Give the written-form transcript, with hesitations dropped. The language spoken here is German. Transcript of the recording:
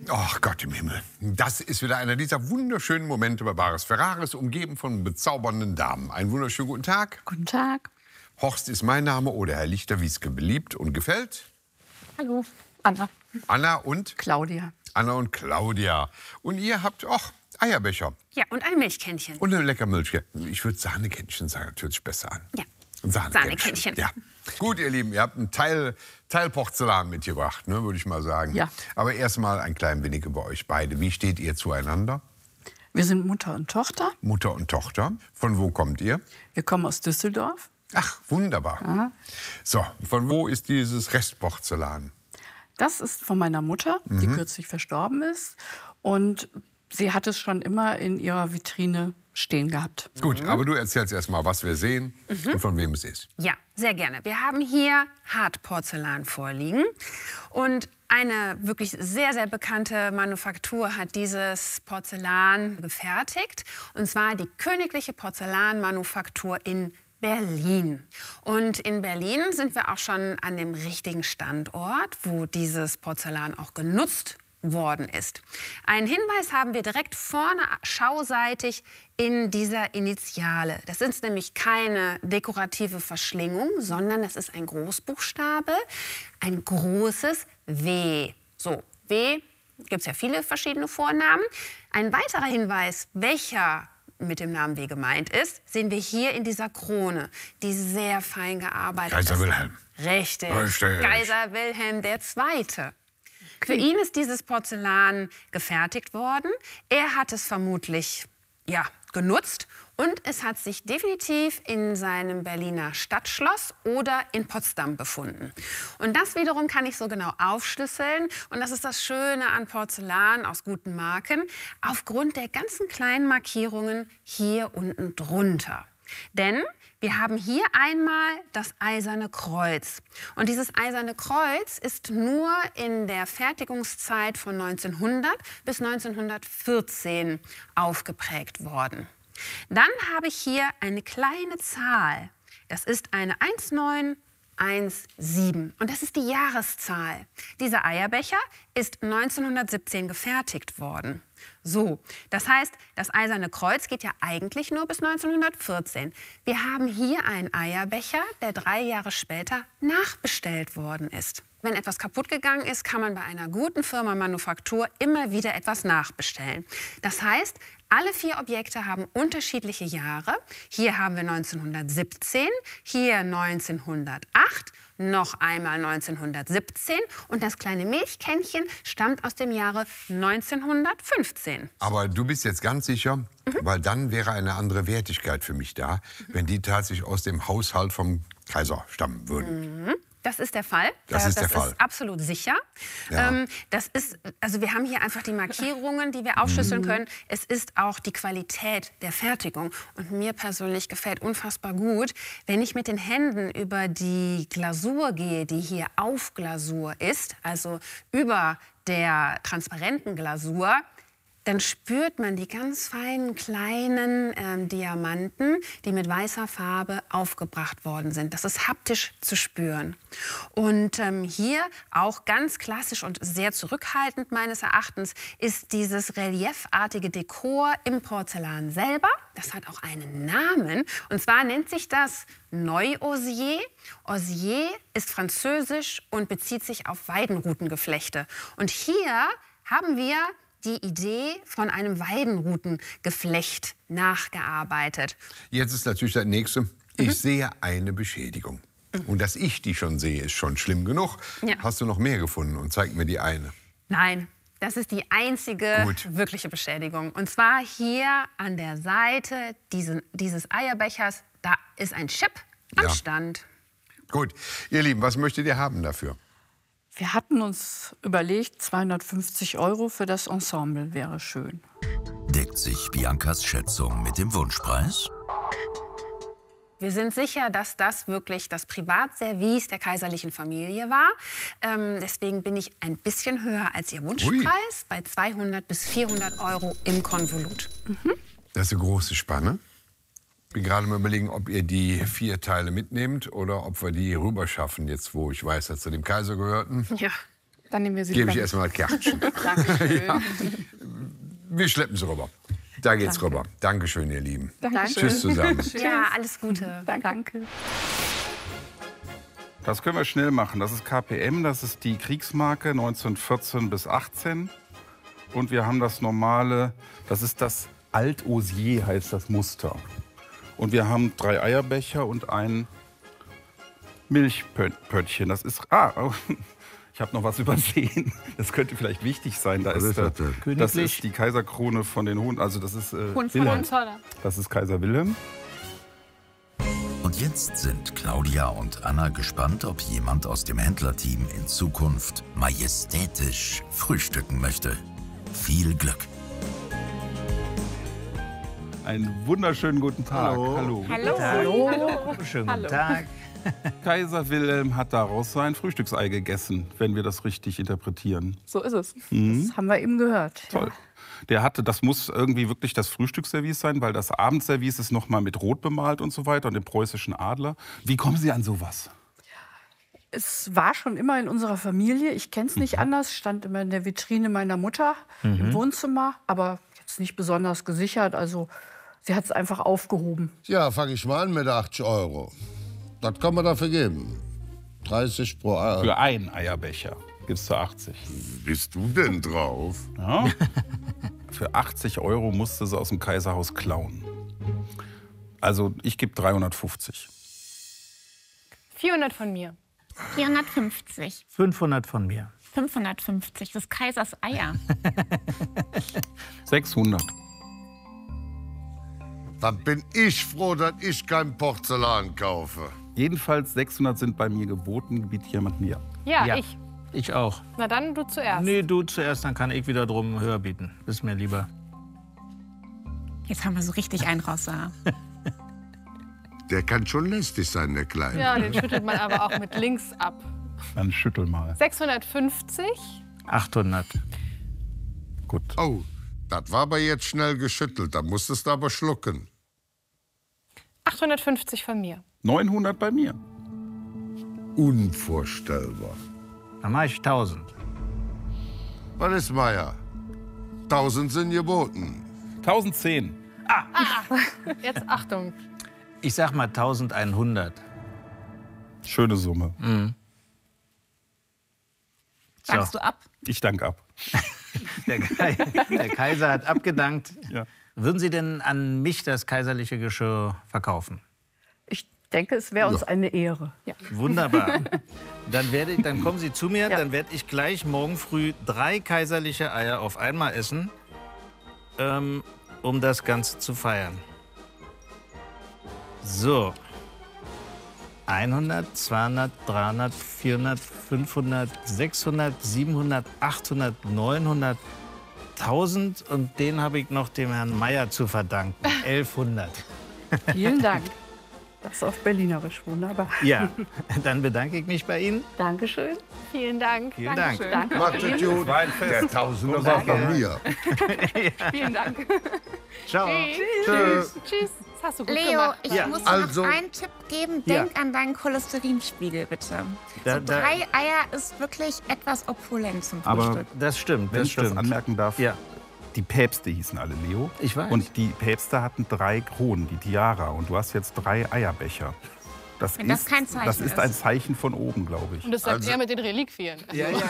Ach Gott im Himmel. Das ist wieder einer dieser wunderschönen Momente bei Bares Ferraris, umgeben von bezaubernden Damen. Einen wunderschönen guten Tag. Guten Tag. Horst ist mein Name oder Herr Lichter-Wieske beliebt und gefällt. Hallo, Anna. Anna und? Claudia. Anna und Claudia. Und ihr habt auch Eierbecher. Ja, und ein Milchkännchen. Und eine lecker Milch. Ich würde Sahnekännchen sagen, das hört sich besser an. Ja. Sahnekännchen. Ja. Gut, ihr Lieben, ihr habt einen Teil Porzellan mitgebracht, ne, würde ich mal sagen. Ja. Aber erstmal ein klein wenig über euch beide. Wie steht ihr zueinander? Wir sind Mutter und Tochter. Mutter und Tochter. Von wo kommt ihr? Wir kommen aus Düsseldorf. Ach, wunderbar. Aha. So, von wo ist dieses Restporzellan? Das ist von meiner Mutter, die kürzlich verstorben ist. Und sie hat es schon immer in ihrer Vitrine stehen gehabt. Gut, aber du erzählst erst mal, was wir sehen und von wem es ist. Ja, sehr gerne. Wir haben hier Hartporzellan vorliegen. Und eine wirklich sehr, sehr bekannte Manufaktur hat dieses Porzellan gefertigt. Und zwar die Königliche Porzellanmanufaktur in Berlin. Und in Berlin sind wir auch schon an dem richtigen Standort, wo dieses Porzellan auch genutzt worden ist. Einen Hinweis haben wir direkt vorne schauseitig in dieser Initiale. Das ist nämlich keine dekorative Verschlingung, sondern es ist ein Großbuchstabe, ein großes W. So, W gibt es ja viele verschiedene Vornamen. Ein weiterer Hinweis, welcher mit dem Namen W gemeint ist, sehen wir hier in dieser Krone, die sehr fein gearbeitet ist. Kaiser Wilhelm. Richtig. Richtig. Kaiser Wilhelm II. Für ihn ist dieses Porzellan gefertigt worden. Er hat es vermutlich genutzt und es hat sich definitiv in seinem Berliner Stadtschloss oder in Potsdam befunden. Und das wiederum kann ich so genau aufschlüsseln. Und das ist das Schöne an Porzellan aus guten Marken, aufgrund der ganzen kleinen Markierungen hier unten drunter. Denn wir haben hier einmal das Eiserne Kreuz. Und dieses Eiserne Kreuz ist nur in der Fertigungszeit von 1900 bis 1914 aufgeprägt worden. Dann habe ich hier eine kleine Zahl. Das ist eine 1917. Und das ist die Jahreszahl. Dieser Eierbecher ist 1917 gefertigt worden. So, das heißt, das Eiserne Kreuz geht ja eigentlich nur bis 1914. Wir haben hier einen Eierbecher, der 3 Jahre später nachbestellt worden ist. Wenn etwas kaputt gegangen ist, kann man bei einer guten Firma Manufaktur immer wieder etwas nachbestellen. Das heißt, alle 4 Objekte haben unterschiedliche Jahre. Hier haben wir 1917, hier 1908, noch einmal 1917 und das kleine Milchkännchen stammt aus dem Jahre 1915. Aber du bist jetzt ganz sicher, weil dann wäre eine andere Wertigkeit für mich da, wenn die tatsächlich aus dem Haushalt vom Kaiser stammen würden. Das ist der Fall. Das ist der Fall. Das ist absolut sicher. Ja. Also wir haben hier einfach die Markierungen, die wir aufschlüsseln können. Es ist auch die Qualität der Fertigung. Und mir persönlich gefällt unfassbar gut, wenn ich mit den Händen über die Glasur gehe, die hier auf Glasur ist, also über der transparenten Glasur, dann spürt man die ganz feinen kleinen Diamanten, die mit weißer Farbe aufgebracht worden sind. Das ist haptisch zu spüren. Und hier auch ganz klassisch und sehr zurückhaltend meines Erachtens ist dieses reliefartige Dekor im Porzellan selber. Das hat auch einen Namen und zwar nennt sich das Neu-Osier. Osier ist französisch und bezieht sich auf Weidenrutengeflechte. Und hier haben wir die Idee von einem Weidenrutengeflecht nachgearbeitet. Jetzt ist natürlich das Nächste. Ich sehe eine Beschädigung. Und dass ich die schon sehe, ist schon schlimm genug. Ja. Hast du noch mehr gefunden und zeig mir die eine? Nein, das ist die einzige Gut. wirkliche Beschädigung. Und zwar hier an der Seite dieses Eierbechers, da ist ein Chip am Ja. Stand. Gut, ihr Lieben, was möchtet ihr haben dafür? Wir hatten uns überlegt, 250 € für das Ensemble wäre schön. Deckt sich Biancas Schätzung mit dem Wunschpreis? Wir sind sicher, dass das wirklich das Privatservice der kaiserlichen Familie war. Deswegen bin ich ein bisschen höher als Ihr Wunschpreis, bei 200 bis 400 € im Konvolut. Das ist eine große Spanne. Ich bin gerade mal überlegen, ob ihr die 4 Teile mitnehmt oder ob wir die rüberschaffen, jetzt wo ich weiß, dass sie dem Kaiser gehörten. Ja. Dann nehmen wir sie Gebe ich lieber erstmal Kärtchen. Dankeschön. Ja. Wir schleppen sie rüber. Da geht's rüber. Dankeschön, ihr Lieben. Dankeschön. Tschüss zusammen. Ja, alles Gute. Danke. Das können wir schnell machen. Das ist KPM, das ist die Kriegsmarke 1914 bis 18. Und wir haben das normale, das ist das Alt-Osier, heißt das Muster. Und wir haben 3 Eierbecher und ein Milchpöttchen. Das ist, ich habe noch was übersehen. Das könnte vielleicht wichtig sein. Da ist, das ist die Kaiserkrone von den Hunden. Also das ist Wilhelm. Das ist Kaiser Wilhelm. Und jetzt sind Claudia und Anna gespannt, ob jemand aus dem Händlerteam in Zukunft majestätisch frühstücken möchte. Viel Glück. Einen wunderschönen guten Tag. Hallo. Hallo. Schönen guten Tag. Kaiser Wilhelm hat daraus sein Frühstücksei gegessen, wenn wir das richtig interpretieren. So ist es. Das haben wir eben gehört. Toll. Der hatte, das muss irgendwie wirklich das Frühstücksservice sein, weil das Abendservice ist noch mal mit Rot bemalt und so weiter und dem preußischen Adler. Wie kommen Sie an sowas? Es war schon immer in unserer Familie. Ich kenne es nicht anders. Stand immer in der Vitrine meiner Mutter im Wohnzimmer, aber jetzt nicht besonders gesichert. Also sie hat es einfach aufgehoben. Ja, fange ich mal an mit 80 €. Das kann man dafür geben. 30 pro Eier. Für einen Eierbecher gibst du 80. Bist du denn drauf? Ja? Für 80 € musste sie aus dem Kaiserhaus klauen. Also ich gebe 350. 400 von mir. 450. 500 von mir. 550 des Kaisers Eier. 600. Dann bin ich froh, dass ich kein Porzellan kaufe. Jedenfalls 600 sind bei mir geboten. Bietet jemand mir? Ja, Ja. ich. Ich auch. Na dann, du zuerst. Nee, du zuerst, dann kann ich wieder drum höher bieten. Ist mir lieber. Jetzt haben wir so richtig einen raus. Der kann schon lästig sein, der Kleine. Ja, den schüttelt man aber auch mit links ab. Dann schüttel mal. 650. 800. Gut. Oh, das war aber jetzt schnell geschüttelt. Da musstest du aber schlucken. 850 von mir. 900 bei mir. Unvorstellbar. Dann mache ich 1000. Was ist, Meier? 1000 sind geboten. 1010. Jetzt Achtung. Ich sag mal 1100. Schöne Summe. Sagst du ab? Ich danke ab. Der Kaiser hat abgedankt. Ja. Würden Sie denn an mich das kaiserliche Geschirr verkaufen? Ich denke, es wäre uns eine Ehre. Ja. Wunderbar. Dann kommen Sie zu mir, dann werde ich gleich morgen früh 3 kaiserliche Eier auf einmal essen, um das Ganze zu feiern. So. 100, 200, 300, 400, 500, 600, 700, 800, 900, 1000 und den habe ich noch dem Herrn Meier zu verdanken. 1100. Vielen Dank. Das ist auf Berlinerisch wunderbar. Ja, dann bedanke ich mich bei Ihnen. Dankeschön. Vielen Dank. Vielen Dank. Danke. Macht es gut. War ein Fest. Der Tausender war von mir. Vielen Dank. Ciao. Tschüss. Tschüss. Das hast du gut Leo, gemacht. ich Ja. muss dir Also- noch einen Tipp geben. Ja. Denk an deinen Cholesterinspiegel, bitte. Da- So da- 3 Eier ist wirklich etwas opulent zum Aber Frühstück. Das stimmt, wenn das ich das stimmt. anmerken darf, Ja. die Päpste hießen alle Leo. Ich weiß. Und die Päpste hatten 3 Kronen, die Tiara. Und du hast jetzt 3 Eierbecher. Wenn das kein Zeichen das ist ist. ein Zeichen von oben, glaube ich. Und das sagt er mit den Reliquien. Ja, ja.